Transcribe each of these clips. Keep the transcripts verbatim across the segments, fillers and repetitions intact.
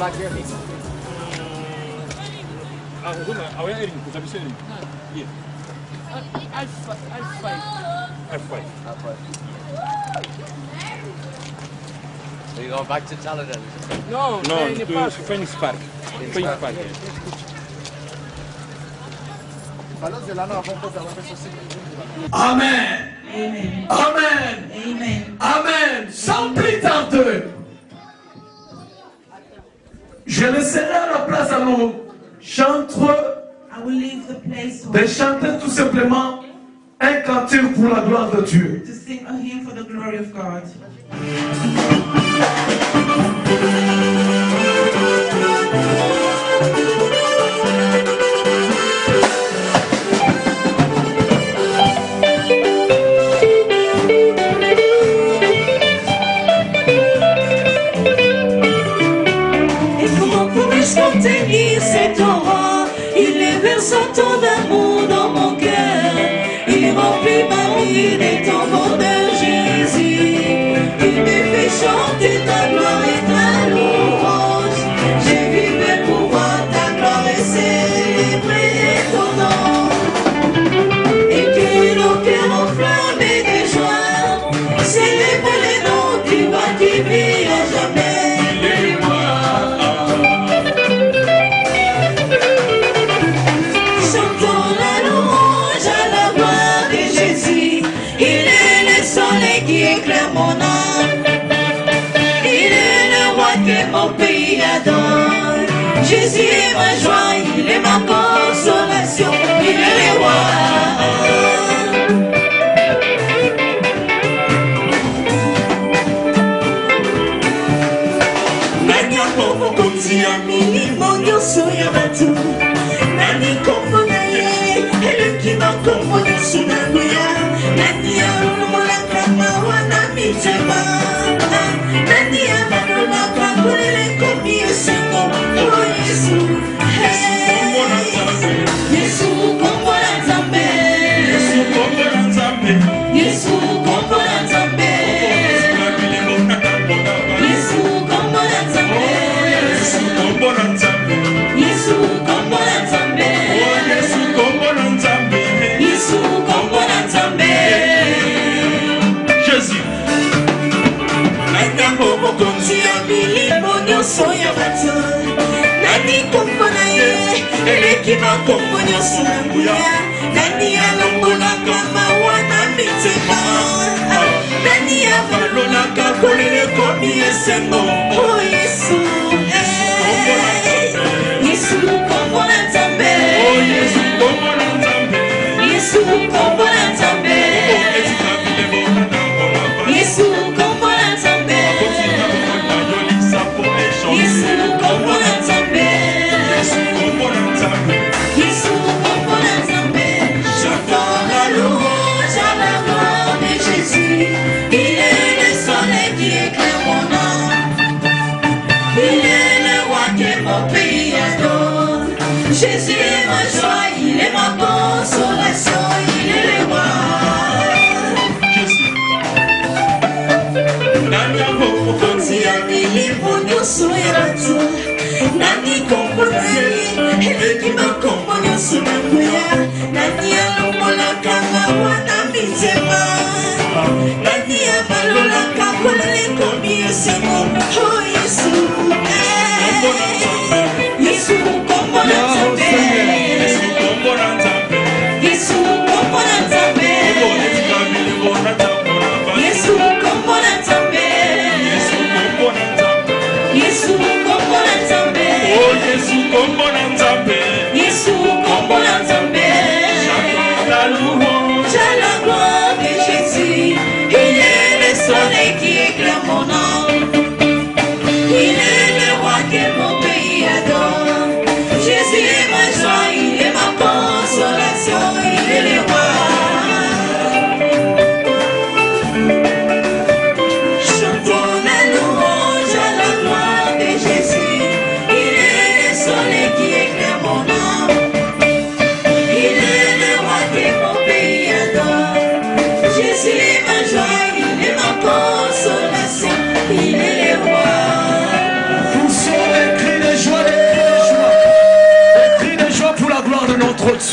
Ah, huduma, awalnya Erin, kita bisa Erin. Iya. Alpha, Alpha. F five. F five. So you going back to Taladin? No, No, in the to park. Phoenix Park. Phoenix Park. Yeah. Amen. Amen. Amen. Amen. Amen. Sans plus tarder, je laisserai la place à nos chantres I will leave the place de chanter tout simplement un cantique pour la gloire de Dieu. to sing a hymn for the glory of God. Et comment pourrais-je contenir cet aurore? Il est versant tant d'amour dans mon cœur. Il remplit ma vie des tambours de Jésus. Il me fait chanter ta gloire et ta louange. J'ai vivé pour voir ta gloire et célébrer ton nom. Et que nos cœurs enflammés de joie célèbrent les noms du roi qui vit à jamais. Chantons la louange à la gloire de Jésus. Il est le soleil qui éclaire mon âme. Il est le roi que mon pays adore. Jésus est ma joie, il est ma consolation. Il est le roi. Nani akomo konti ya milimo nyonso ya bato. Nani kombo na ye eleki makombo nyonso na nguya. Nani alongolaka mawa na mitema. Nani abalolaka kolela ekomi esengo. O Yesu, hey. Yesu kombo na Nzambe. Yesu kombo na Nzambe. Yesu kombo na Nzambe. Yesu kombo na Nzambe. Yesu kombo na Nzambe. Yesu kombo na Nzambe. Yesu kombo na Nzambe. Yesu kombo na Nzambe. Jésus. Nani mokonzi ya milimo nyonso ya bato. Nani kombo na ye eleki makombo nyonso na nguya. Nani alongolaka mawa na mitema. Nani abalolaka kolela ekomi esengo. O Yesu, hey. Yesu kombo na Nzambe. Yesu kombo na Nzambe. Yesu kombo na Nzambe. Yesu kombo na Nzambe. Yesu kombo na Nzambe. Yesu kombo na Nzambe. Yesu kombo na Nzambe. Chantons la louange à la gloire de Jésus. Il est le soleil qui éclaire mon âme. Il est le roi que mon pays adore. Jésus est ma joie, il est ma consolation, il est le roi. Jésus. Nani amokonzi ya milimo nyonso ya bato. Nani kombo na ye eleki makombo nyonso na nguya. Nani alongolaka mawa na mitema. Nani abalolaka kolela ekomi esengo. O Yesu, hey. Yesu kombo na Nzambe. Yesu kombo na Nzambe. Yesu kombo na Nzambe. Yesu kombo na Nzambe. Yesu kombo na Nzambe. Yesu kombo na Nzambe. Oh Yesu kombo na Nzambe. Yesu kombo na Nzambe. La louange à la gloire de Jésus. Il est le soleil qui éclaire mon âme. Il est le roi que mon pays adore.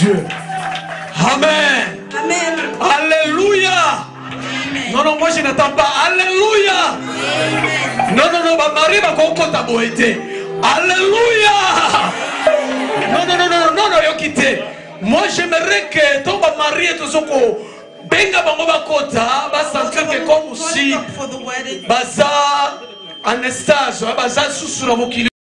Dieu. Amen. Amen. Alléluia. Non, non, moi je n'attends pas. Alléluia. Non, non, non, ma Marie va kokota boete. Alléluia. Non, non, non, non, non, non, yo quitté. Moi j'aimerais que ton mari et tout ce qu'on benga bango bakota, ba sentir que comme si For the wedding. baza en stage, baza sous la